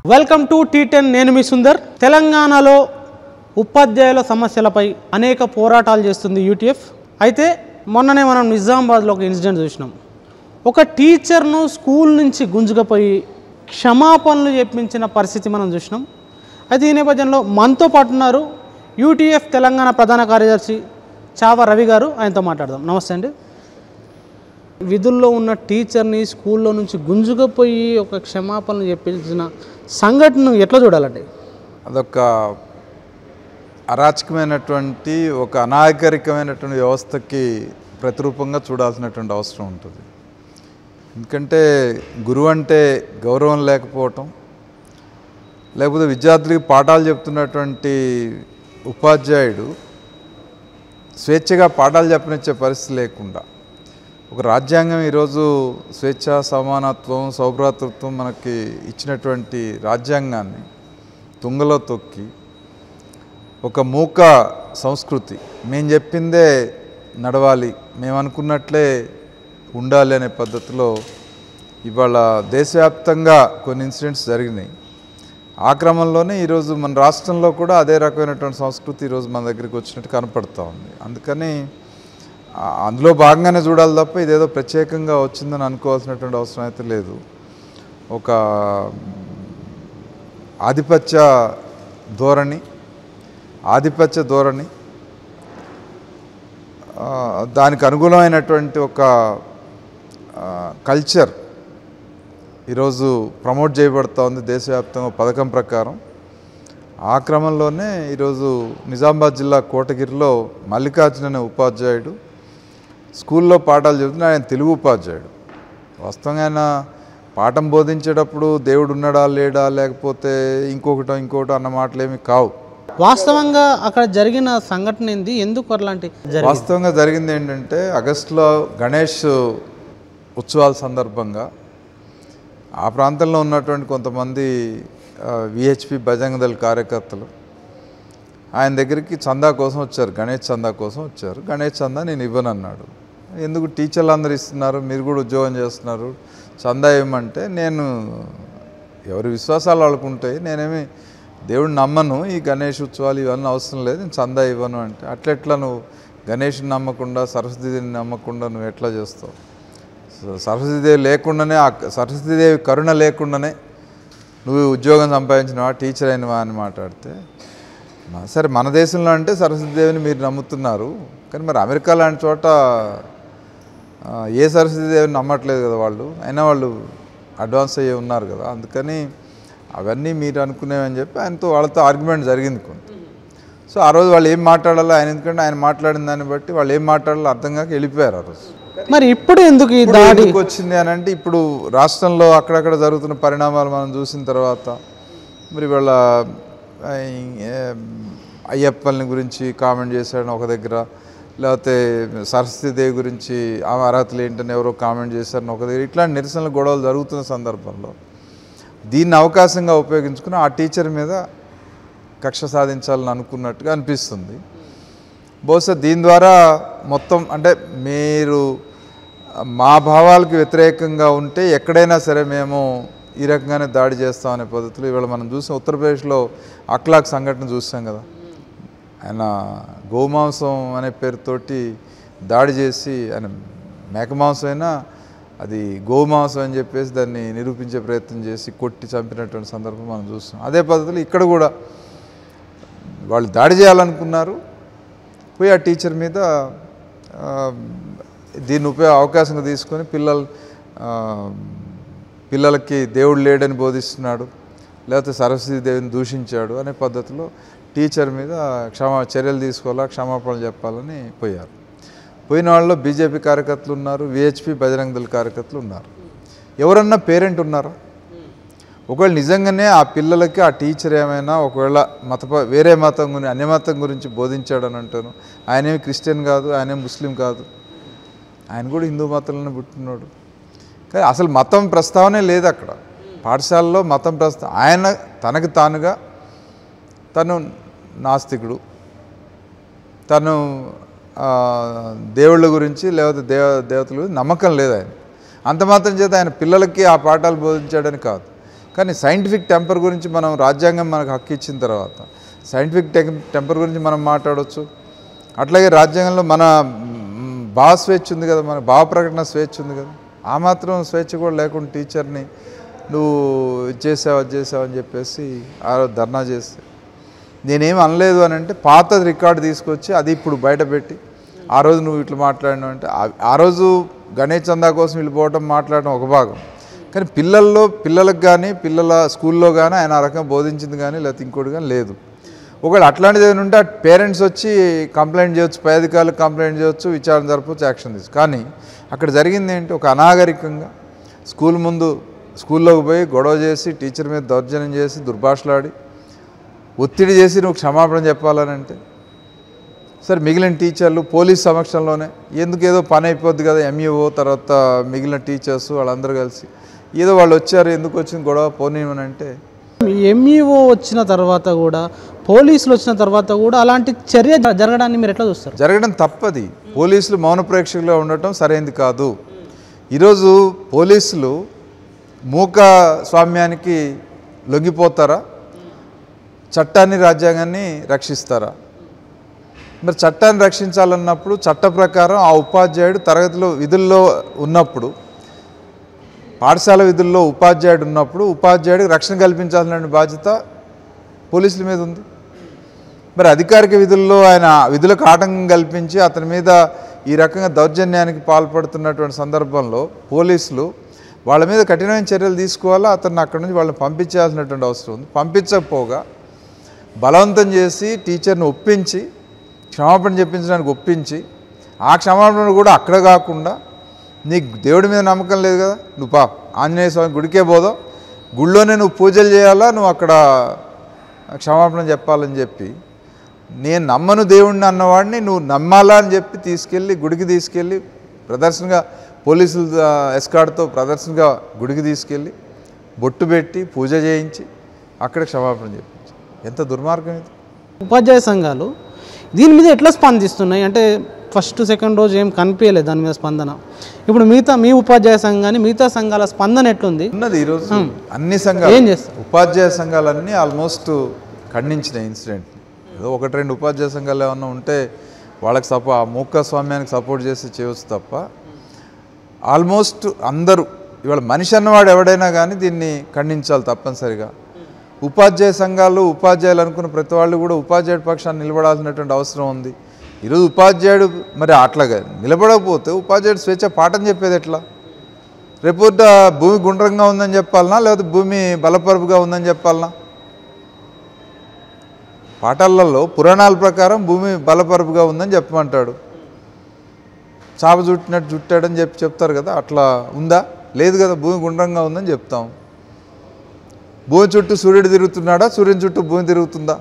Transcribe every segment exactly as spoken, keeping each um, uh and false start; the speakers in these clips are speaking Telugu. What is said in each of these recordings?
Welcome to tea ten. నేను మీ సుందర్. తెలంగాణలో ఉపాధ్యాయుల సమస్యలపై అనేక పోరాటాలు చేస్తుంది యూటీఎఫ్. అయితే మొన్ననే మనం నిజామాబాద్లో ఒక ఇన్సిడెంట్ చూసినాం. ఒక టీచర్ను స్కూల్ నుంచి గుంజుకపోయి క్షమాపణలు చెప్పించిన పరిస్థితి మనం చూసినాం. అయితే ఈ నేపథ్యంలో మనతో పాటు ఉన్నారు యూటీఎఫ్ తెలంగాణ ప్రధాన కార్యదర్శి చావ రవి గారు. ఆయనతో మాట్లాడదాం. నమస్తే అండి. విధుల్లో ఉన్న టీచర్ని స్కూల్లో నుంచి గుంజుకపోయి ఒక క్షమాపణలు చెప్పించిన సంఘటన ఎట్లా చూడాలండి? అదొక అరాచకమైనటువంటి ఒక అనాగరికమైనటువంటి వ్యవస్థకి ప్రతిరూపంగా చూడాల్సినటువంటి అవసరం ఉంటుంది. ఎందుకంటే గురువు అంటే గౌరవం లేకపోవటం, లేకపోతే విద్యార్థులకి పాఠాలు చెప్తున్నటువంటి ఉపాధ్యాయుడు స్వేచ్ఛగా పాఠాలు చెప్పనిచ్చే పరిస్థితి లేకుండా, ఒక రాజ్యాంగం ఈరోజు స్వేచ్ఛ, సమానత్వం, సౌభ్రాతృత్వం మనకి ఇచ్చినటువంటి రాజ్యాంగాన్ని తుంగలో తొక్కి ఒక మూక సంస్కృతి, మేము చెప్పిందే నడవాలి, మేము అనుకున్నట్లే ఉండాలి అనే పద్ధతిలో ఇవాళ దేశవ్యాప్తంగా కొన్ని ఇన్సిడెంట్స్ జరిగినాయి. ఆ క్రమంలోనే ఈరోజు మన రాష్ట్రంలో కూడా అదే రకమైనటువంటి సంస్కృతి ఈరోజు మన దగ్గరికి వచ్చినట్టు కనపడుతూ ఉంది. అందుకని అందులో భాగంగానే చూడాలి తప్ప ఇదేదో ప్రత్యేకంగా వచ్చిందని అనుకోవాల్సినటువంటి అవసరం అయితే లేదు. ఒక ఆధిపత్య ధోరణి ఆధిపత్య ధోరణి దానికి అనుగుణమైనటువంటి ఒక కల్చర్ ఈరోజు ప్రమోట్ చేయబడుతూ ఉంది దేశవ్యాప్తంగా పథకం ప్రకారం. ఆ క్రమంలోనే ఈరోజు నిజామాబాద్ జిల్లా కోటగిరిలో మల్లికార్జున అనే ఉపాధ్యాయుడు స్కూల్లో పాఠాలు చెబుతున్నా. ఆయన తెలుగు ఉపాధ్యాయుడు. వాస్తవంగా ఆయన పాఠం బోధించేటప్పుడు దేవుడు ఉన్నాడా లేడా, లేకపోతే ఇంకొకటో ఇంకొకటో అన్న మాటలేమి కావు. వాస్తవంగా అక్కడ జరిగిన సంఘటన ఏంది, ఎందుకు అలాంటి? వాస్తవంగా జరిగింది ఏంటంటే, ఆగస్టులో గణేష్ ఉత్సవాల సందర్భంగా ఆ ప్రాంతంలో ఉన్నటువంటి కొంతమంది విహెచ్పి బజరంగ దళ్ కార్యకర్తలు ఆయన దగ్గరికి చందా కోసం వచ్చారు. గణేష్ చందా కోసం వచ్చారు. గణేష్ చందా నేను ఇవ్వను అన్నాడు. ఎందుకు, టీచర్లు అందరు ఇస్తున్నారు, మీరు కూడా ఉద్యోగం చేస్తున్నారు, చందా ఇవ్వమంటే, నేను ఎవరి విశ్వాసాలు వాళ్ళకు ఉంటాయి, నేనేమి దేవుడిని నమ్మను, ఈ గణేష్ ఉత్సవాలు ఇవన్నీ అవసరం లేదు, నేను చందా ఇవ్వను అంటే, అట్లెట్లా నువ్వు గణేష్ని నమ్మకుండా సరస్వతీదేవిని నమ్మకుండా నువ్వు ఎట్లా చేస్తావు? సరస్వతీదేవి లేకుండానే, ఆ సరస్వతీదేవి కరుణ లేకుండానే నువ్వు ఉద్యోగం సంపాదించినవా, టీచర్ అయినవా అని మాట్లాడితే, సరే మన దేశంలో అంటే సరస్వతీదేవిని మీరు నమ్ముతున్నారు, కానీ మరి అమెరికా లాంటి చోట ఏ సరస్వతీదేవిని నమ్మట్లేదు కదా వాళ్ళు, అయినా వాళ్ళు అడ్వాన్స్ అయ్యి ఉన్నారు కదా, అందుకని అవన్నీ మీరు అనుకునేవని చెప్పి ఆయనతో వాళ్ళతో ఆర్గ్యుమెంట్ జరిగింది కొంత. సో ఆ రోజు వాళ్ళు ఏం మాట్లాడాలో ఆయన, ఎందుకంటే ఆయన మాట్లాడిన దాన్ని బట్టి వాళ్ళు ఏం మాట్లాడాలో అర్థం కాక వెళ్ళిపోయారు ఆ రోజు. మరి ఇప్పుడు ఎందుకు ఈ దాడి వచ్చింది అని అంటే, ఇప్పుడు రాష్ట్రంలో అక్కడక్కడ జరుగుతున్న పరిణామాలు మనం చూసిన తర్వాత, మరి వాళ్ళ అయ్యప్పల్ని గురించి కామెంట్ చేశాడని ఒక దగ్గర, లేకపోతే సరస్వతీదేవి గురించి ఆమె అర్హతలు ఏంటని ఎవరో కామెంట్ చేశారని ఒక దగ్గర, ఇట్లాంటి నిరసనలు గొడవలు జరుగుతున్న సందర్భంలో దీన్ని అవకాశంగా ఉపయోగించుకుని ఆ టీచర్ మీద కక్ష సాధించాలని అనుకున్నట్టుగా అనిపిస్తుంది. బహుశా దీని ద్వారా మొత్తం అంటే, మీరు మా భావాలకు వ్యతిరేకంగా ఉంటే ఎక్కడైనా సరే మేము ఈ రకంగానే దాడి చేస్తామనే పద్ధతిలో ఇవాళ మనం చూసాం. ఉత్తరప్రదేశ్లో అక్లాక్ సంఘటన చూసాం కదా, ఆయన గోమాంసం అనే పేరుతోటి దాడి చేసి, ఆయన మేకమాంసం అయినా అది గోమాంసం అని చెప్పేసి దాన్ని నిరూపించే ప్రయత్నం చేసి కొట్టి చంపినటువంటి సందర్భం మనం చూస్తాం. అదే పద్ధతిలో ఇక్కడ కూడా వాళ్ళు దాడి చేయాలనుకున్నారు, పోయి ఆ టీచర్ మీద దీన్ని ఉపయోగ అవకాశంగా తీసుకొని పిల్లలు పిల్లలకి దేవుడు లేడని బోధిస్తున్నాడు, లేకపోతే సరస్వతీదేవిని దూషించాడు అనే పద్ధతిలో టీచర్ మీద క్షమా చర్యలు తీసుకోవాలా, క్షమాపణలు చెప్పాలని పోయారు. పోయిన వాళ్ళలో బీజేపీ కార్యకర్తలు ఉన్నారు, విహెచ్పి బజరంగ దళ్ కార్యకర్తలు ఉన్నారు. ఎవరన్నా పేరెంట్ ఉన్నారా? ఒకవేళ నిజంగానే ఆ పిల్లలకి ఆ టీచర్ ఏమైనా ఒకవేళ మత వేరే మతం గురించి, అన్య మతం గురించి బోధించాడని అంటాను. ఆయనేమి క్రిస్టియన్ కాదు, ఆయనేమి ముస్లిం కాదు, ఆయన కూడా హిందూ మతంలోనే పుట్టినాడు. కానీ అసలు మతం ప్రస్తావనే లేదు అక్కడ పాఠశాలలో. మతం ప్రస్తావ ఆయన తనకు తానుగా తను నాస్తికుడు, తను దేవుళ్ళ గురించి లేకపోతే దేవ దేవతల గురించి నమ్మకం లేదు ఆయన. అంత మాత్రం చేత ఆయన పిల్లలకి ఆ పాఠాలు బోధించాడని కాదు. కానీ సైంటిఫిక్ టెంపర్ గురించి మనం రాజ్యాంగం మనకు హక్కు ఇచ్చిన తర్వాత సైంటిఫిక్ టెంపర్ గురించి మనం మాట్లాడవచ్చు. అట్లాగే రాజ్యాంగంలో మన భావ స్వేచ్ఛ ఉంది కదా, మన భావ ప్రకటన స్వేచ్ఛ ఉంది కదా. ఆ మాత్రం స్వేచ్ఛ కూడా లేకుండా టీచర్ని నువ్వు ఇది చేసావు అది చేసావు అని చెప్పేసి ఆ రోజు ధర్నా చేస్తే నేనేం అనలేదు అని అంటే పాత రికార్డు తీసుకొచ్చి అది ఇప్పుడు బయటపెట్టి ఆ రోజు నువ్వు ఇట్లా మాట్లాడినావు అంటే ఆ రోజు గణేష్ చందా కోసం వీళ్ళు పోవటం మాట్లాడడం ఒక భాగం. కానీ పిల్లల్లో పిల్లలకు కానీ పిల్లల స్కూల్లో కానీ ఆయన ఆ రకంగా బోధించింది కానీ లేకపోతే ఇంకోటి కానీ లేదు. ఒకవేళ అట్లాంటిది ఏదైనా ఉంటే పేరెంట్స్ వచ్చి కంప్లైంట్ చేయొచ్చు, పై అధికారులకు కంప్లైంట్ చేయొచ్చు, విచారణ జరపవచ్చు, యాక్షన్ తీసు. కానీ అక్కడ జరిగింది ఏంటి, ఒక అనాగరికంగా స్కూల్ ముందు స్కూల్లోకి పోయి గొడవ చేసి టీచర్ మీద దౌర్జన్యం చేసి దుర్భాషలాడి ఒత్తిడి చేసి నువ్వు క్షమాపణ చెప్పాలని అంటే సరే మిగిలిన టీచర్లు పోలీస్ సమక్షంలోనే ఎందుకు ఏదో పని అయిపోద్ది కదా, ఎంఈఓ తర్వాత మిగిలిన టీచర్స్ వాళ్ళందరూ కలిసి ఏదో వాళ్ళు వచ్చారు ఎందుకు వచ్చింది గొడవ పోనీమని అంటే ఎంఈఓ వచ్చిన తర్వాత కూడా పోలీసులు వచ్చిన తర్వాత కూడా అలాంటి చర్య జరగడాన్ని మీరు ఎట్లా చూస్తారు? జరగడం తప్పది. పోలీసులు మౌన ప్రేక్షకులుగా ఉండటం సరైనది కాదు. ఈరోజు పోలీసులు మూక స్వామ్యానికి లొంగిపోతారా, చట్టాన్ని రాజ్యాంగాన్ని రక్షిస్తారా? మరి చట్టాన్ని రక్షించాలన్నప్పుడు చట్ట ప్రకారం ఆ ఉపాధ్యాయుడు తరగతిలో విధుల్లో ఉన్నప్పుడు, పాఠశాల విధుల్లో ఉపాధ్యాయుడు ఉన్నప్పుడు ఉపాధ్యాయుడికి రక్షణ కల్పించాల్సిన బాధ్యత పోలీసుల మీద ఉంది. మరి అధికారిక విధుల్లో ఆయన విధులకు ఆటంకం కల్పించి అతని మీద ఈ రకంగా దౌర్జన్యానికి పాల్పడుతున్నటువంటి సందర్భంలో పోలీసులు వాళ్ళ మీద కఠినమైన చర్యలు తీసుకోవాలా, అతన్ని అక్కడి నుంచి వాళ్ళని పంపించాల్సినటువంటి అవసరం ఉంది. పంపించకపోగా బలవంతం చేసి టీచర్ని ఒప్పించి క్షమాపణ చెప్పించడానికి ఒప్పించి ఆ క్షమాపణ కూడా అక్కడ కాకుండా నీకు దేవుడి మీద నమ్మకం లేదు కదా, నువ్వు పా ఆంజనేయ స్వామి గుడికే పోదావు, గుళ్ళోనే నువ్వు పూజలు చేయాలా, నువ్వు అక్కడ క్షమాపణ చెప్పాలని చెప్పి నేను నమ్మను దేవుడిని అన్నవాడిని నువ్వు నమ్మాలా అని చెప్పి తీసుకెళ్ళి గుడికి తీసుకెళ్ళి ప్రదర్శనగా పోలీసుల ఎస్కార్ట్తో ప్రదర్శనగా గుడికి తీసుకెళ్ళి బొట్టు పెట్టి పూజ చేయించి అక్కడ క్షమాపణ చెప్పించి ఎంత దుర్మార్గం ఇది. ఉపాధ్యాయ సంఘాలు దీని మీద ఎట్లా స్పందిస్తున్నాయి అంటే ఫస్ట్ సెకండ్ రోజు ఏం కనిపించలేదు దాని మీద స్పందన. ఇప్పుడు మిగతా మీ ఉపాధ్యాయ సంఘాన్ని మిగతా సంఘాల స్పందన ఎట్లుంది ఉన్నది? ఈరోజు అన్ని సంఘాలు ఏం చేస్తారు, ఉపాధ్యాయ సంఘాలన్నీ ఆల్మోస్ట్ ఖండించిన ఇన్సిడెంట్. ఏదో ఒకటి రెండు ఉపాధ్యాయ సంఘాలు ఏమన్నా ఉంటే వాళ్ళకి సపో ఆ మూక స్వామ్యానికి సపోర్ట్ చేసి చేయవచ్చు తప్ప ఆల్మోస్ట్ అందరూ ఇవాళ మనిషి అన్నవాడు ఎవడైనా కానీ దీన్ని ఖండించాలి తప్పనిసరిగా. ఉపాధ్యాయ సంఘాలు ఉపాధ్యాయులు అనుకున్న ప్రతి వాళ్ళు కూడా ఉపాధ్యాయుడి పక్షాన్ని నిలబడాల్సినటువంటి అవసరం ఉంది. ఈరోజు ఉపాధ్యాయుడు మరి అట్లాగా నిలబడకపోతే ఉపాధ్యాయుడు స్వేచ్ఛ పాఠం చెప్పేది ఎట్లా? రేపొద్ద భూమి గుండ్రంగా ఉందని చెప్పాలనా లేకపోతే భూమి బలపరుపుగా ఉందని చెప్పాలనా? పాఠాలలో పురాణాల ప్రకారం భూమి బలపరుపుగా ఉందని చెప్పమంటాడు, చాప చుట్టినట్టు చుట్టాడని చెప్పి చెప్తారు కదా, అట్లా ఉందా? లేదు కదా, భూమి గుండ్రంగా ఉందని చెప్తాం. భూమి చుట్టూ సూర్యుడు తిరుగుతున్నాడా, సూర్యుని చుట్టూ భూమి తిరుగుతుందా?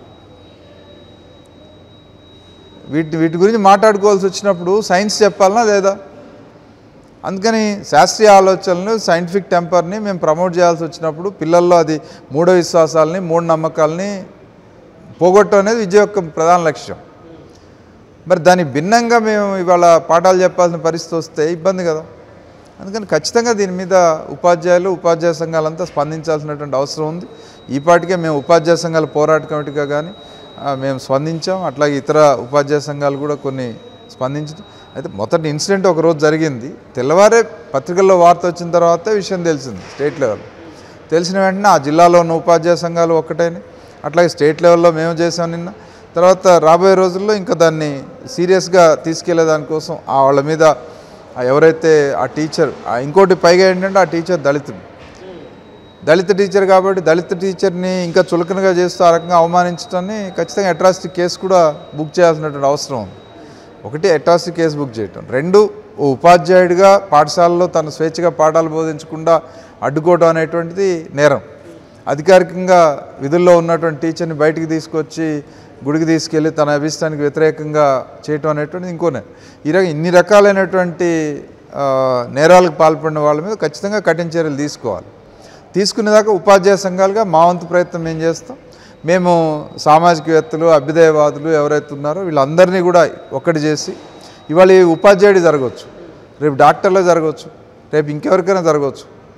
వీటి వీటి గురించి మాట్లాడుకోవాల్సి వచ్చినప్పుడు సైన్స్ చెప్పాలనా లేదా? అందుకని శాస్త్రీయ ఆలోచనలు సైంటిఫిక్ టెంపర్ని మేము ప్రమోట్ చేయాల్సి వచ్చినప్పుడు పిల్లల్లో అది మూఢ విశ్వాసాలని మూఢనమ్మకాలని పోగొట్టడం అనేది విద్య యొక్క ప్రధాన లక్ష్యం. మరి దాని భిన్నంగా మేము ఇవాళ పాఠాలు చెప్పాల్సిన పరిస్థితి వస్తే ఇబ్బంది కదా. అందుకని ఖచ్చితంగా దీని మీద ఉపాధ్యాయులు ఉపాధ్యాయ సంఘాలంతా స్పందించాల్సినటువంటి అవసరం ఉంది. ఈ పాటికే మేము ఉపాధ్యాయ సంఘాల పోరాట కమిటీగా కానీ మేము స్పందించాం, అట్లాగే ఇతర ఉపాధ్యాయ సంఘాలు కూడా కొన్ని స్పందించాం. అయితే మొదటి ఇన్సిడెంట్ ఒకరోజు జరిగింది, తెల్లవారే పత్రికల్లో వార్త వచ్చిన తర్వాతే విషయం తెలిసింది. స్టేట్ లెవెల్ తెలిసిన వెంటనే ఆ జిల్లాలో ఉన్న ఉపాధ్యాయ సంఘాలు ఒక్కటైనా, అట్లాగే స్టేట్ లెవెల్లో మేము చేసాం నిన్న. తర్వాత రాబోయే రోజుల్లో ఇంకా దాన్ని సీరియస్గా తీసుకెళ్లే దానికోసం ఆ వాళ్ళ మీద ఎవరైతే ఆ టీచర్ ఇంకోటి పైగా ఏంటంటే ఆ టీచర్ దళితుడు దళిత టీచర్ కాబట్టి దళిత టీచర్ని ఇంకా చులకనగా చేస్తూ ఆ రకంగా అవమానించడాన్ని ఖచ్చితంగా అట్రాసిటీ కేసు కూడా బుక్ చేయాల్సినటువంటి అవసరం ఉంది. ఒకటి అట్రాసిటీ కేసు బుక్ చేయటం, రెండు ఉపాధ్యాయుడిగా పాఠశాలలో తన స్వేచ్ఛగా పాఠాలు బోధించకుండా అడ్డుకోవడం అనేటువంటిది నేరం. అధికారికంగా విధుల్లో ఉన్నటువంటి టీచర్ని బయటికి తీసుకొచ్చి గుడికి తీసుకెళ్ళి తన అభిష్టానికి వ్యతిరేకంగా చేయటం అనేటువంటిది ఇంకో నేరం. ఈ రకం ఇన్ని రకాలైనటువంటి నేరాలకు పాల్పడిన వాళ్ళ మీద ఖచ్చితంగా కఠిన చర్యలు తీసుకోవాలి. తీసుకునేదాకా ఉపాధ్యాయ సంఘాలుగా మా వంతు ప్రయత్నం మేము చేస్తాం. మేము సామాజికవేత్తలు అభ్యుదయవాదులు ఎవరైతే ఉన్నారో వీళ్ళందరినీ కూడా ఒక్కటి చేసి, ఇవాళ ఈ ఉపాధ్యాయుడి జరగవచ్చు, రేపు డాక్టర్లో జరగవచ్చు, రేపు ఇంకెవరికైనా జరగవచ్చు,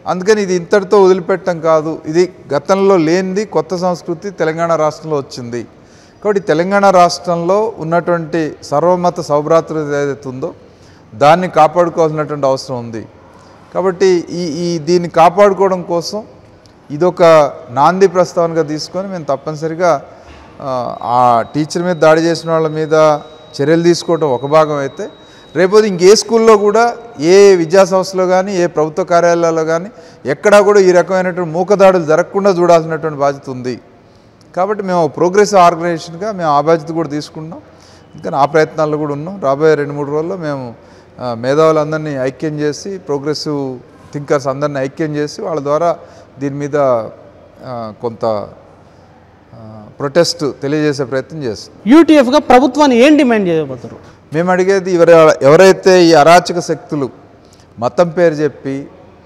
అందుకని ఇది ఇంతటితో వదిలిపెట్టడం కాదు, ఇది గతంలో లేనిది కొత్త సంస్కృతి తెలంగాణ రాష్ట్రంలో వచ్చింది. కాబట్టి తెలంగాణ రాష్ట్రంలో ఉన్నటువంటి సర్వమత సౌభ్రాతృత ఏదైతే ఉందో దాన్ని కాపాడుకోవాల్సినటువంటి అవసరం ఉంది. కాబట్టి ఈ ఈ దీన్ని కాపాడుకోవడం కోసం ఇదొక నాంది ప్రస్తావనగా తీసుకొని మేము తప్పనిసరిగా ఆ టీచర్ మీద దాడి చేసిన వాళ్ళ మీద చర్యలు తీసుకోవడం ఒక భాగం అయితే, రేపొద్దు ఇంకే స్కూల్లో కూడా ఏ విద్యా సంస్థలో కానీ ఏ ప్రభుత్వ కార్యాలయాల్లో కానీ ఎక్కడా కూడా ఈ రకమైనటువంటి మూకదాడులు జరగకుండా చూడాల్సినటువంటి బాధ్యత ఉంది. కాబట్టి మేము ప్రోగ్రెసివ్ ఆర్గనైజేషన్గా మేము ఆ బాధ్యత కూడా తీసుకున్నాం. అందుకని ఆ ప్రయత్నాల్లో కూడా ఉన్నాం. రాబోయే రెండు మూడు రోజుల్లో మేము మేధావులందరినీ ఐక్యం చేసి, ప్రోగ్రెసివ్ థింకర్స్ అందరినీ ఐక్యం చేసి వాళ్ళ ద్వారా దీని మీద కొంత ప్రొటెస్ట్ తెలియజేసే ప్రయత్నం చేస్తాం. యూటీఎఫ్గా ప్రభుత్వాన్ని ఏం డిమాండ్ చేయబోతారు? మేము అడిగేది ఎవరు ఎవరైతే ఈ అరాచక శక్తులు మతం పేరు చెప్పి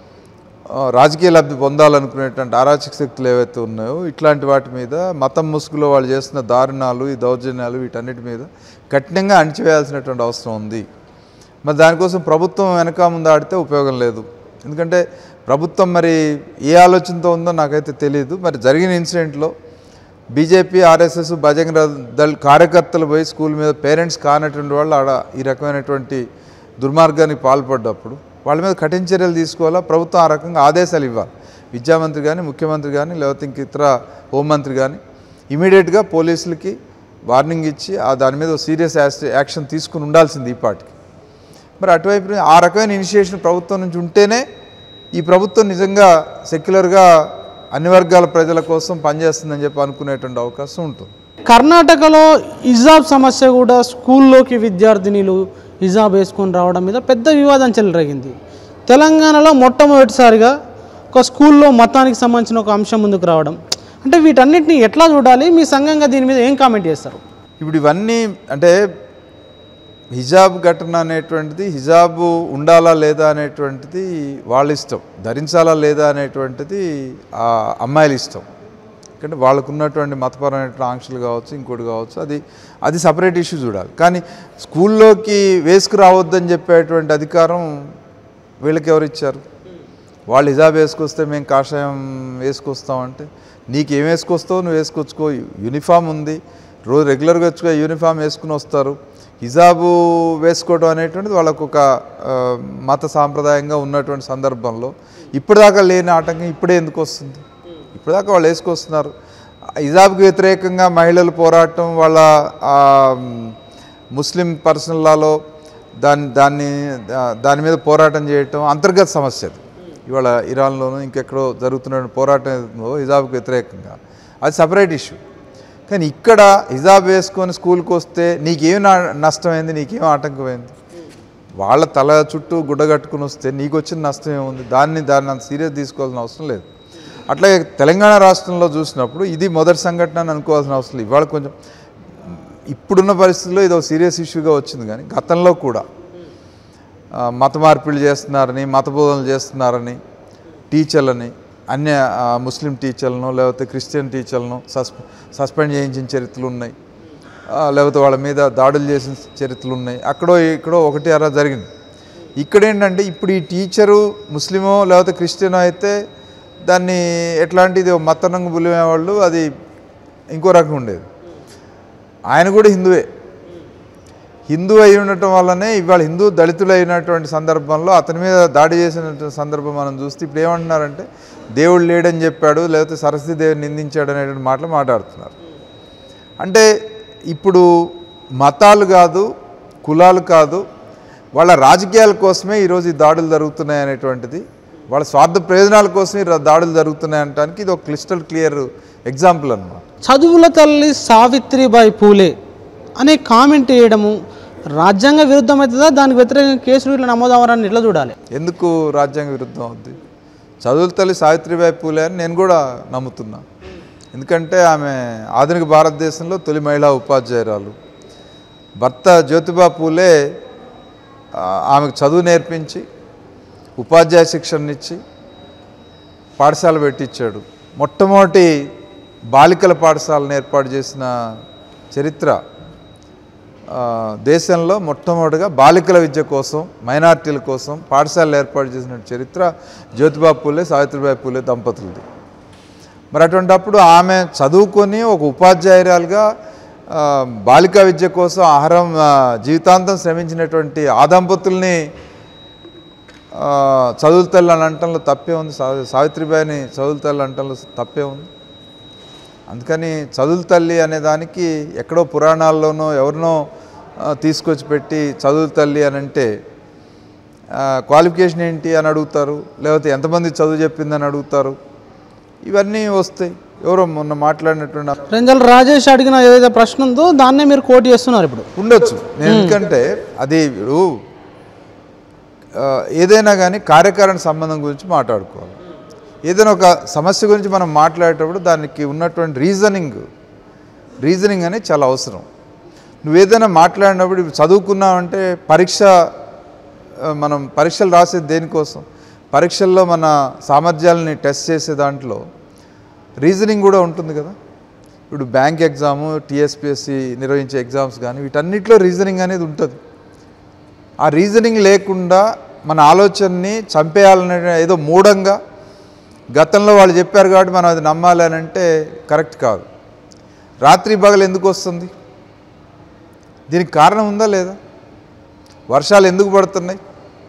రాజకీయ లబ్ధి పొందాలనుకునేటువంటి అరాచక శక్తులు ఏవైతే ఉన్నాయో ఇట్లాంటి వాటి మీద, మతం ముసుగులో వాళ్ళు చేస్తున్న దారుణాలు, ఈ దౌర్జన్యాలు, వీటన్నిటి మీద కఠినంగా అణిచివేయాల్సినటువంటి అవసరం ఉంది. మరి దానికోసం ప్రభుత్వం వెనక ముందు ఆడితే ఉపయోగం లేదు. ఎందుకంటే ప్రభుత్వం మరి ఏ ఆలోచనతో ఉందో నాకైతే తెలియదు. మరి జరిగిన ఇన్సిడెంట్లో బీజేపీ, ఆర్ఎస్ఎస్, బజరంగ దళ్ కార్యకర్తలు పోయి స్కూల్ మీద పేరెంట్స్ కానటువంటి వాళ్ళు ఆడ ఈ రకమైనటువంటి దుర్మార్గానికి పాల్పడ్డప్పుడు వాళ్ళ మీద కఠిన చర్యలు తీసుకోవాలా, ప్రభుత్వం ఆ రకంగా ఆదేశాలు ఇవ్వాలి. విద్యామంత్రి కానీ, ముఖ్యమంత్రి కానీ, లేకపోతే ఇంక ఇతర హోంమంత్రి కానీ ఇమీడియట్గా పోలీసులకి వార్నింగ్ ఇచ్చి ఆ దాని మీద సీరియస్ యాక్షన్ తీసుకుని ఉండాల్సింది ఈ పార్టీకి. మరి అటువైపు ఆ రకమైన ఇనిషియేషన్ ప్రభుత్వం నుంచి ఉంటేనే ఈ ప్రభుత్వం నిజంగా సెక్యులర్గా అన్ని వర్గాల ప్రజల కోసం పనిచేస్తుందని చెప్పి అనుకునేటువంటి అవకాశం ఉంటుంది. కర్ణాటకలో హిజాబ్ సమస్య కూడా స్కూల్లోకి విద్యార్థినిలు హిజాబ్ వేసుకొని రావడం మీద పెద్ద వివాదం చెలరేగింది. తెలంగాణలో మొట్టమొదటిసారిగా ఒక స్కూల్లో మతానికి సంబంధించిన ఒక అంశం ముందుకు రావడం, అంటే వీటన్నిటిని ఎట్లా చూడాలి? మీ సంఘంగా దీని మీద ఏం కామెంట్ చేస్తారు? ఇప్పుడు ఇవన్నీ అంటే హిజాబ్ ఘటన అనేటువంటిది, హిజాబు ఉండాలా లేదా అనేటువంటిది వాళ్ళ ఇష్టం, ధరించాలా లేదా అనేటువంటిది ఆ అమ్మాయిల ఇష్టం. ఎందుకంటే వాళ్ళకు ఉన్నటువంటి మతపరమైన ఆంక్షలు కావచ్చు, ఇంకోటి కావచ్చు, అది అది సపరేట్ ఇష్యూ చూడాలి. కానీ స్కూల్లోకి వేసుకురావద్దని చెప్పేటువంటి అధికారం వీళ్ళకి ఎవరు ఇచ్చారు? వాళ్ళు హిజాబ్ వేసుకొస్తే మేము కాషాయం వేసుకొస్తామంటే నీకేం వేసుకొస్తావు నువ్వు వేసుకొచ్చుకో, యూనిఫామ్ ఉంది, రోజు రెగ్యులర్గా వచ్చుకో యూనిఫామ్ వేసుకుని వస్తారు. హిజాబు వేసుకోవడం అనేటువంటిది వాళ్ళకు ఒక మత సాంప్రదాయంగా ఉన్నటువంటి సందర్భంలో ఇప్పటిదాకా లేని ఆటంకం ఇప్పుడే ఎందుకు వస్తుంది? ఇప్పటిదాకా వాళ్ళు వేసుకొస్తున్నారు. హిజాబ్కి వ్యతిరేకంగా మహిళలు పోరాటం, వాళ్ళ ముస్లిం పర్సనల్ లాలో దాన్ని దాన్ని దాని మీద పోరాటం చేయటం అంతర్గత సమస్య. ఇవాళ ఇరాన్లోనూ ఇంకెక్కడో జరుగుతున్న పోరాటం హిజాబ్కి వ్యతిరేకంగా, అది సపరేట్ ఇష్యూ. కానీ ఇక్కడ హిజాబ్ వేసుకొని స్కూల్కి వస్తే నీకేం నష్టమైంది, నీకేం ఆటంకమైంది? వాళ్ళ తల చుట్టూ గుడ్డ కట్టుకుని వస్తే నీకు వచ్చిన నష్టం ఏముంది? దాన్ని దాన్ని అంత సీరియస్ తీసుకోవాల్సిన అవసరం లేదు. అట్లాగే తెలంగాణ రాష్ట్రంలో చూసినప్పుడు ఇది మొదటి సంఘటన అని అనుకోవాల్సిన అవసరం లేదు. ఇవాళ కొంచెం ఇప్పుడున్న పరిస్థితుల్లో ఇది ఒక సీరియస్ ఇష్యూగా వచ్చింది. కానీ గతంలో కూడా మత మార్పిడి చేస్తున్నారని, మత బోధనలు చేస్తున్నారని టీచర్లని, అన్య ముస్లిం టీచర్లను లేకపోతే క్రిస్టియన్ టీచర్లను సస్పె సస్పెండ్ చేయించిన చరిత్రలు ఉన్నాయి, లేకపోతే వాళ్ళ మీద దాడులు చేసిన చరిత్రలు ఉన్నాయి. అక్కడో ఇక్కడో ఒకటి అలా జరిగింది. ఇక్కడ ఏంటంటే ఇప్పుడు ఈ టీచరు ముస్లిమో లేకపోతే క్రిస్టియనో అయితే దాన్ని ఎట్లాంటిది మతరంగు బులిమేవాళ్ళు అది ఇంకో రకం ఉండేది. ఆయన కూడా హిందువే, హిందూ అయి ఉండటం వల్లనే ఇవాళ హిందూ దళితులు అయినటువంటి సందర్భంలో అతని మీద దాడి చేసినటువంటి సందర్భం మనం చూస్తే ఇప్పుడు ఏమంటున్నారంటే దేవుడు లేడని చెప్పాడు, లేకపోతే సరస్వతి దేవుని నిందించాడు అనేటువంటి మాటలు మాట్లాడుతున్నారు. అంటే ఇప్పుడు మతాలు కాదు, కులాలు కాదు, వాళ్ళ రాజకీయాల కోసమే ఈరోజు ఈ దాడులు జరుగుతున్నాయి అనేటువంటిది, వాళ్ళ స్వార్థ ప్రయోజనాల కోసమే దాడులు జరుగుతున్నాయి అనడానికి ఇది ఒక క్లిస్టల్ క్లియర్ ఎగ్జాంపుల్ అన్నమాట. చదువుల తల్లి సావిత్రిబాయి పూలే అనే కామెంట్ చేయడము రాజ్యాంగ విరుద్ధం అవుతుందా? దానికి వ్యతిరేకంగా కేసులు ఇట్లా నమోదవరాన్ని ఎట్లా చూడాలి? ఎందుకు రాజ్యాంగ విరుద్ధం అవుద్ది? చదువుల తల్లి సావిత్రిబాయి పూలే అని నేను కూడా నమ్ముతున్నా. ఎందుకంటే ఆమె ఆధునిక భారతదేశంలో తొలి మహిళా ఉపాధ్యాయురాలు. భర్త జ్యోతిబా పూలే ఆమెకు చదువు నేర్పించి ఉపాధ్యాయ శిక్షణనిచ్చి పాఠశాల పెట్టించాడు. మొట్టమొదటి బాలికల పాఠశాలను ఏర్పాటు చేసిన చరిత్ర దేశంలో మొట్టమొదటిగా బాలికల విద్య కోసం మైనార్టీల కోసం పాఠశాలలు ఏర్పాటు చేసిన చరిత్ర జ్యోతిబా పూలే సావిత్రిబాయి పూలే దంపతులది. మరి అటువంటప్పుడు ఆమె చదువుకొని ఒక ఉపాధ్యాయురాలుగా బాలికా విద్య కోసం ఆహారం జీవితాంతం శ్రమించినటువంటి ఆ దంపతుల్ని చదువుల తల్లి అని అంటంలో తప్పే ఉంది. సావిత్రిబాయిని చదువుల తల్లి అంటంలో తప్పే ఉంది. అందుకని చదువుల తల్లి అనే దానికి ఎక్కడో పురాణాల్లోనో ఎవరినో తీసుకొచ్చి పెట్టి చదువుల తల్లి అని అంటే క్వాలిఫికేషన్ ఏంటి అని అడుగుతారు, లేకపోతే ఎంతమంది చదువు చెప్పిందని అడుగుతారు. ఇవన్నీ వస్తాయి. ఎవరో మొన్న మాట్లాడినటువంటి రెంజల్ రాజేష్ అడిగిన ఏదైతే ప్రశ్న ఉందో దాన్నే మీరు కోట్ చేస్తున్నారు ఇప్పుడు. ఉండొచ్చు. నేను ఎందుకంటే అది ఇప్పుడు ఏదైనా కానీ కార్యకారణ సంబంధం గురించి మాట్లాడుకోవాలి. ఏదైనా ఒక సమస్య గురించి మనం మాట్లాడేటప్పుడు దానికి ఉన్నటువంటి రీజనింగ్ రీజనింగ్ అనేది చాలా అవసరం. నువ్వు ఏదైనా మాట్లాడినప్పుడు చదువుకున్నావంటే పరీక్ష మనం పరీక్షలు రాసేది దేనికోసం? పరీక్షల్లో మన సామర్థ్యాలని టెస్ట్ చేసే దాంట్లో రీజనింగ్ కూడా ఉంటుంది కదా. ఇప్పుడు బ్యాంక్ ఎగ్జాము, టీఎస్పీఎస్సీ నిర్వహించే ఎగ్జామ్స్ కానీ వీటన్నిటిలో రీజనింగ్ అనేది ఉంటుంది. ఆ రీజనింగ్ లేకుండా మన ఆలోచనని చంపేయాలనే ఏదో మూఢంగా గతంలో వాళ్ళు చెప్పారు కాబట్టి మనం అది నమ్మాలి అని అంటే కరెక్ట్ కాదు. రాత్రి పగలు ఎందుకు వస్తుంది? దీనికి కారణం ఉందా లేదా? వర్షాలు ఎందుకు పడుతున్నాయి?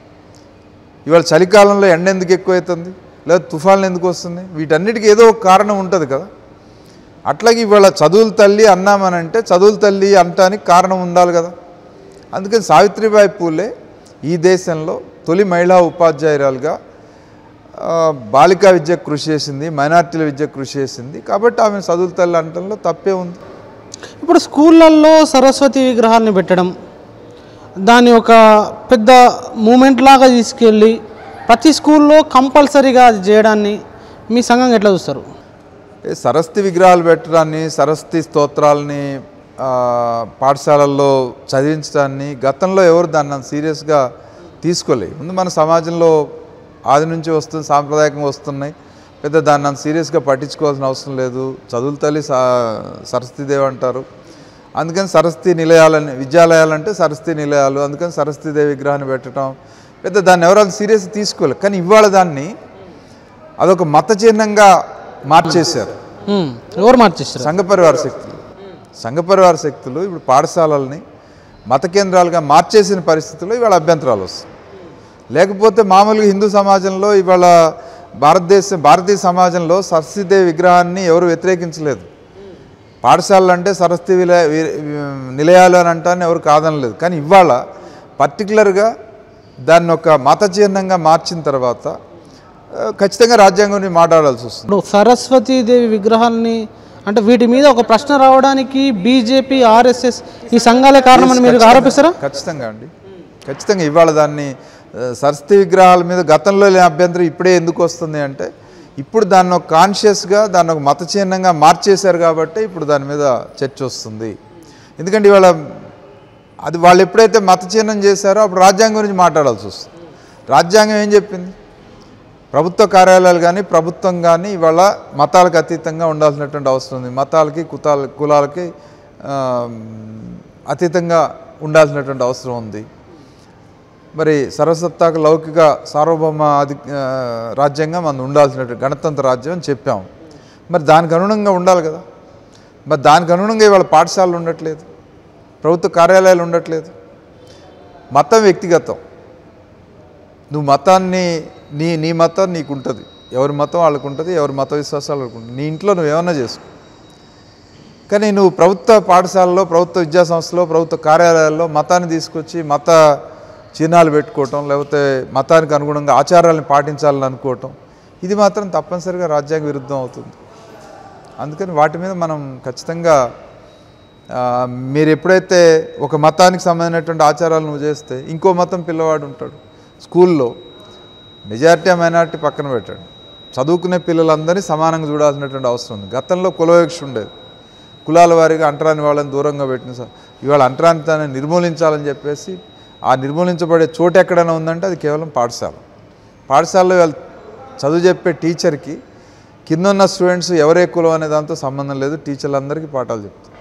ఇవాళ చలికాలంలో ఎండ ఎందుకు ఎక్కువవుతుంది? లేదా తుఫాన్లు ఎందుకు వస్తుంది? వీటన్నిటికీ ఏదో ఒక కారణం ఉంటుంది కదా. అట్లాగే ఇవాళ చదువుల తల్లి అన్నామనంటే చదువుల తల్లి అంటానికి కారణం ఉండాలి కదా. అందుకని సావిత్రిబాయి పూలే ఈ దేశంలో తొలి మహిళా ఉపాధ్యాయురాలుగా బాలికా విద్య కృషి చేసింది, మైనార్టీల విద్య కృషి చేసింది. కాబట్టి ఆమె చదువుల తల్లి అంటంలో తప్పే ఉంది. ఇప్పుడు స్కూళ్ళల్లో సరస్వతి విగ్రహాలను పెట్టడం, దాన్ని ఒక పెద్ద మూమెంట్ లాగా తీసుకెళ్ళి ప్రతి స్కూల్లో కంపల్సరీగా అది చేయడాన్ని మీ సంఘం ఎట్లా చూస్తారు? సరస్వతి విగ్రహాలు పెట్టడాన్ని, సరస్వతి స్తోత్రాలని పాఠశాలల్లో చదివించడాన్ని గతంలో ఎవరు దాన్ని సీరియస్గా తీసుకోలేదు. ముందు మన సమాజంలో ఆది నుంచి వస్తుంది, సాంప్రదాయకంగా వస్తున్నాయి. పెద్ద దాన్ని అంత సీరియస్గా పట్టించుకోవాల్సిన అవసరం లేదు. చదువుల తల్లి సరస్వతీదేవి అంటారు. అందుకని సరస్వతి నిలయాలని, విద్యాలయాలంటే సరస్వతి నిలయాలు, అందుకని సరస్వతీదేవి విగ్రహాన్ని పెట్టడం పెద్ద దాన్ని ఎవరు అంత సీరియస్గా తీసుకోలేదు. కానీ ఇవాళ దాన్ని అదొక మత చిహ్నంగా మార్చేశారు. ఎవరు మార్చేశారు? సంఘ పరివార శక్తులు. సంఘ పరివార శక్తులు ఇప్పుడు పాఠశాలల్ని మత కేంద్రాలుగా మార్చేసిన పరిస్థితుల్లో ఇవాళ అభ్యంతరాలు వస్తాయి. లేకపోతే మామూలుగా హిందూ సమాజంలో ఇవాళ భారతదేశం భారతీయ సమాజంలో సరస్వతీదేవి విగ్రహాన్ని ఎవరు వ్యతిరేకించలేదు. పాఠశాలలు అంటే సరస్వతి విలయ నిలయాలు అని అంటాన్ని ఎవరు కాదనలేదు. కానీ ఇవాళ పర్టికులర్గా దాన్ని ఒక మత చిహ్నంగా మార్చిన తర్వాత ఖచ్చితంగా రాజ్యాంగం గురించి మాట్లాడాల్సి వస్తుంది. సరస్వతీదేవి విగ్రహాన్ని అంటే వీటి మీద ఒక ప్రశ్న రావడానికి బీజేపీ, ఆర్ఎస్ఎస్ ఈ సంఘాలే కారణమని మీరు ఆరోపిస్తారా? ఖచ్చితంగా అండి, ఖచ్చితంగా. ఇవాళ దాన్ని సరస్వతి విగ్రహాల మీద గతంలో లేని అభ్యంతరం ఇప్పుడే ఎందుకు వస్తుంది అంటే ఇప్పుడు దాన్ని ఒక కాన్షియస్గా దాన్ని ఒక మత చిహ్నంగా మార్చేశారు కాబట్టి ఇప్పుడు దాని మీద చర్చ వస్తుంది. ఎందుకంటే ఇవాళ అది వాళ్ళు ఎప్పుడైతే మత చిహ్నం చేశారో అప్పుడు రాజ్యాంగం గురించి మాట్లాడాల్సి వస్తుంది. రాజ్యాంగం ఏం చెప్పింది? ప్రభుత్వ కార్యాలయాలు కానీ ప్రభుత్వం కానీ ఇవాళ మతాలకు అతీతంగా ఉండాల్సినటువంటి అవసరం ఉంది. మతాలకి కుతాల కులాలకి అతీతంగా ఉండాల్సినటువంటి అవసరం ఉంది. మరి సర్వసత్తాక లౌకిక సార్వభౌమ అధి రాజ్యాంగం మనం ఉండాల్సినటువంటి గణతంత్ర రాజ్యం అని చెప్పాము. మరి దానికి అనుగుణంగా ఉండాలి కదా. మరి దానికి అనుగుణంగా ఇవాళ పాఠశాలలు ఉండట్లేదు, ప్రభుత్వ కార్యాలయాలు ఉండట్లేదు. మతం వ్యక్తిగతం. నువ్వు మతాన్ని నీ నీ మతం నీకు ఉంటుంది, ఎవరి మతం వాళ్ళకు ఉంటుంది, ఎవరి మత విశ్వాసాలు వాళ్ళకు ఉంటుంది. నీ ఇంట్లో నువ్వు ఏమన్నా చేసుకో. కానీ నువ్వు ప్రభుత్వ పాఠశాలలో, ప్రభుత్వ విద్యా సంస్థలో, ప్రభుత్వ కార్యాలయాల్లో మతాన్ని తీసుకొచ్చి మత చిహ్నాలు పెట్టుకోవటం, లేకపోతే మతానికి అనుగుణంగా ఆచారాలను పాటించాలని అనుకోవటం, ఇది మాత్రం తప్పనిసరిగా రాజ్యాంగ విరుద్ధం అవుతుంది. అందుకని వాటి మీద మనం ఖచ్చితంగా మీరు ఎప్పుడైతే ఒక మతానికి సంబంధించినటువంటి ఆచారాలు నువ్వు చేస్తే ఇంకో మతం పిల్లవాడు ఉంటాడు స్కూల్లో, మెజారిటీ మైనారిటీ పక్కన పెట్టాడు, చదువుకునే పిల్లలందరినీ సమానంగా చూడాల్సినటువంటి అవసరం ఉంది. గతంలో కులవివక్ష ఉండేది, కులాల వారీగా అంటరాని వాళ్ళని దూరంగా పెట్టిన ఇవాళ అంటరానితనాన్ని నిర్మూలించాలని చెప్పేసి ఆ నిర్మూలించబడే చోటు ఎక్కడైనా ఉందంటే అది కేవలం పాఠశాల. పాఠశాలలో వాళ్ళు చదువు చెప్పే టీచర్కి కింద ఉన్న స్టూడెంట్స్ ఎవరే కులం అనే దాంతో సంబంధం లేదు, టీచర్లందరికీ పాఠాలు చెప్తారు.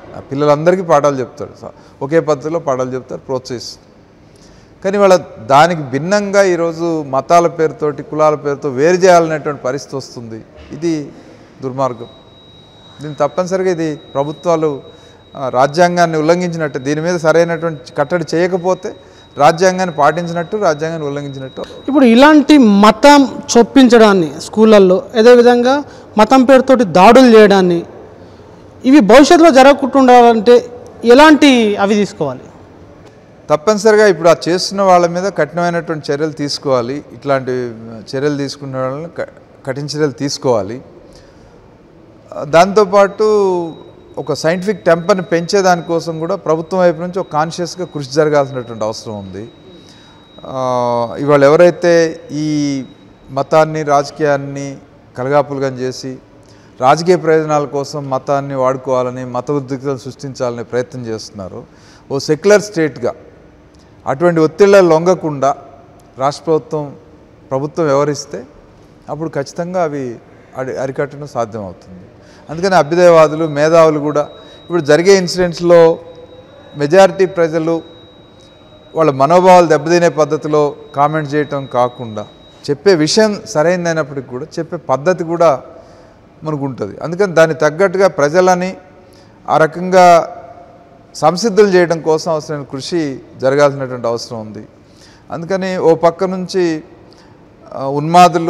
ఆ పిల్లలందరికీ పాఠాలు చెప్తాడు, ఒకే పద్ధతిలో పాఠాలు చెప్తారు, ప్రోత్సహిస్తారు. కానీ వాళ్ళ దానికి భిన్నంగా ఈరోజు మతాల పేరుతోటి కులాల పేరుతో వేరు చేయాలనేటువంటి పరిస్థితి వస్తుంది. ఇది దుర్మార్గం. దీన్ని తప్పనిసరిగా ఇది ప్రభుత్వాలు రాజ్యాంగాన్ని ఉల్లంఘించినట్టు, దీని మీద సరైనటువంటి కట్టడి చేయకపోతే రాజ్యాంగాన్ని పాటించినట్టు, రాజ్యాంగాన్ని ఉల్లంఘించినట్టు. ఇప్పుడు ఇలాంటి మతం చొప్పించడాన్ని స్కూళ్ళల్లో, అదేవిధంగా మతం పేరుతోటి దాడులు చేయడాన్ని, ఇవి భవిష్యత్తులో జరగకుండాలంటే ఎలాంటి అవి తీసుకోవాలి? తప్పనిసరిగా ఇప్పుడు ఆ చేస్తున్న వాళ్ళ మీద కఠినమైనటువంటి చర్యలు తీసుకోవాలి. ఇట్లాంటి చర్యలు తీసుకున్న వాళ్ళని కఠిన చర్యలు తీసుకోవాలి. దాంతోపాటు ఒక సైంటిఫిక్ టెంపర్ని పెంచే దానికోసం కూడా ప్రభుత్వం వైపు నుంచి ఒక కాన్షియస్గా కృషి జరగాల్సినటువంటి అవసరం ఉంది. ఇవాళ ఎవరైతే ఈ మతాన్ని రాజకీయాన్ని కలగాపులగం చేసి రాజకీయ ప్రయోజనాల కోసం మతాన్ని వాడుకోవాలని, మత ఉద్రిక్తతలు సృష్టించాలని ప్రయత్నం చేస్తున్నారు, ఓ సెక్యులర్ స్టేట్గా అటువంటి ఒత్తిళ్లలో లొంగకుండా రాష్ట్ర ప్రభుత్వం ప్రభుత్వం వ్యవహరిస్తే అప్పుడు ఖచ్చితంగా అవి అడి అరికట్టడం సాధ్యమవుతుంది. అందుకని అభ్యుదయవాదులు, మేధావులు కూడా ఇప్పుడు జరిగే ఇన్సిడెంట్స్లో మెజారిటీ ప్రజలు వాళ్ళ మనోభావాలు దెబ్బతినే పద్ధతిలో కామెంట్ చేయటం కాకుండా చెప్పే విషయం సరైనదైనప్పటికీ కూడా చెప్పే పద్ధతి కూడా మనకు ఉంటుంది. అందుకని దానికి తగ్గట్టుగా ప్రజలని ఆ రకంగా సంసిద్ధులు చేయడం కోసం అవసరమైన కృషి జరగాల్సినటువంటి అవసరం ఉంది. అందుకని ఓ పక్క నుంచి ఉన్మాదులు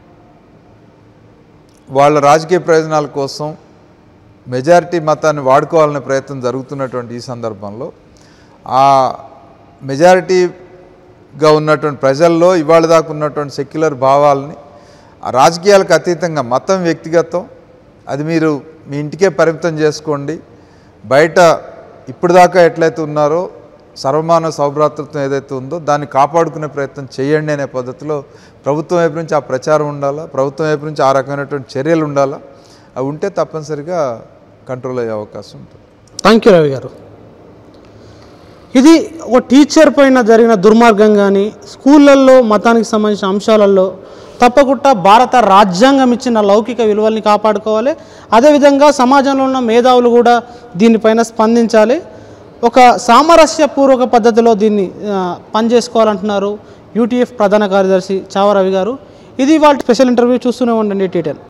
వాళ్ళ రాజకీయ ప్రయోజనాల కోసం మెజారిటీ మతాన్ని వాడుకోవాలనే ప్రయత్నం జరుగుతున్నటువంటి ఈ సందర్భంలో ఆ మెజారిటీగా ఉన్నటువంటి ప్రజల్లో ఇవాళ దాకా ఉన్నటువంటి సెక్యులర్ భావాలని రాజకీయాలకు అతీతంగా, మతం వ్యక్తిగతం, అది మీరు మీ ఇంటికే పరిమితం చేసుకోండి, బయట ఇప్పుడు దాకా ఎట్లయితే ఉన్నారో సర్వమానవ సౌభ్రాతృత్వం ఏదైతే ఉందో దాన్ని కాపాడుకునే ప్రయత్నం చేయండి అనే పద్ధతిలో ప్రభుత్వం వైపు నుంచి ఆ ప్రచారం ఉండాలా, ప్రభుత్వం వైపు నుంచి ఆ రకమైనటువంటి చర్యలు ఉండాలా. అవి ఉంటే తప్పనిసరిగా కంట్రోల్ అయ్యే అవకాశం ఉంటుంది. థ్యాంక్ యూ రవి గారు. ఇది ఒక టీచర్ పైన జరిగిన దుర్మార్గం కానీ స్కూళ్ళల్లో మతానికి సంబంధించిన అంశాలలో తప్పకుండా భారత రాజ్యాంగం ఇచ్చిన లౌకిక విలువల్ని కాపాడుకోవాలి. అదేవిధంగా సమాజంలో ఉన్న మేధావులు కూడా దీనిపైన స్పందించాలి. ఒక సామరస్యపూర్వక పద్ధతిలో దీన్ని పనిచేసుకోవాలంటున్నారు యూటీఎఫ్ ప్రధాన కార్యదర్శి చావ రవి గారు. ఇది వాళ్ళ స్పెషల్ ఇంటర్వ్యూ. చూస్తూనే ఉండండి టీ టెన్.